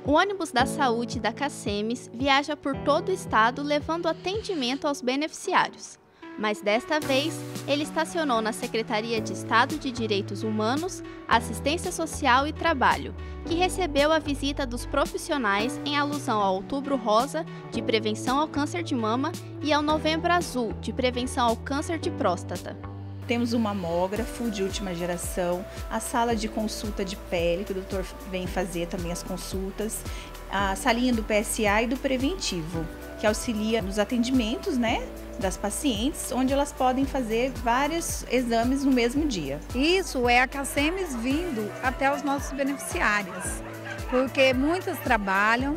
O ônibus da saúde da CACEMES viaja por todo o estado levando atendimento aos beneficiários. Mas desta vez, ele estacionou na Secretaria de Estado de Direitos Humanos, Assistência Social e Trabalho, que recebeu a visita dos profissionais em alusão ao Outubro Rosa, de prevenção ao câncer de mama, e ao Novembro Azul, de prevenção ao câncer de próstata. Temos um mamógrafo de última geração, a sala de consulta de pele, que o doutor vem fazer também as consultas, a salinha do PSA e do preventivo, que auxilia nos atendimentos, das pacientes, onde elas podem fazer vários exames no mesmo dia. Isso é a CACEMES vindo até os nossos beneficiários, porque muitas trabalham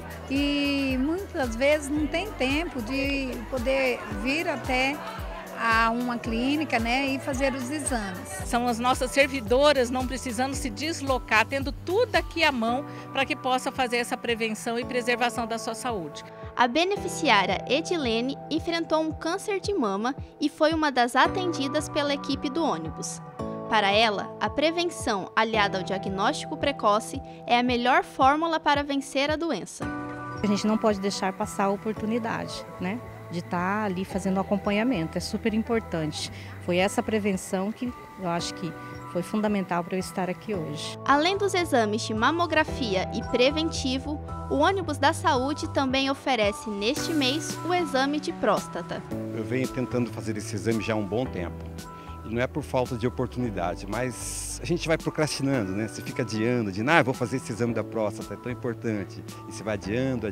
e muitas vezes não tem tempo de poder vir até a uma clínica, e fazer os exames. São as nossas servidoras não precisando se deslocar, tendo tudo aqui à mão para que possa fazer essa prevenção e preservação da sua saúde. A beneficiária Edilene enfrentou um câncer de mama e foi uma das atendidas pela equipe do ônibus. Para ela, a prevenção aliada ao diagnóstico precoce é a melhor fórmula para vencer a doença. A gente não pode deixar passar a oportunidade, de estar ali fazendo o acompanhamento, é super importante. Foi essa prevenção que eu acho que foi fundamental para eu estar aqui hoje. Além dos exames de mamografia e preventivo, o ônibus da saúde também oferece neste mês o exame de próstata. Eu venho tentando fazer esse exame já há um bom tempo. E não é por falta de oportunidade, mas a gente vai procrastinando, Você fica adiando, vou fazer esse exame da próstata, é tão importante. E você vai adiando.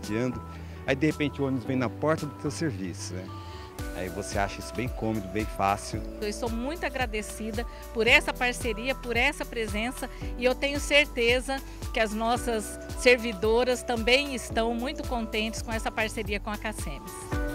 Aí de repente o ônibus vem na porta do teu serviço, Aí você acha isso bem cômodo, bem fácil. Eu estou muito agradecida por essa parceria, por essa presença, e eu tenho certeza que as nossas servidoras também estão muito contentes com essa parceria com a CACEMES.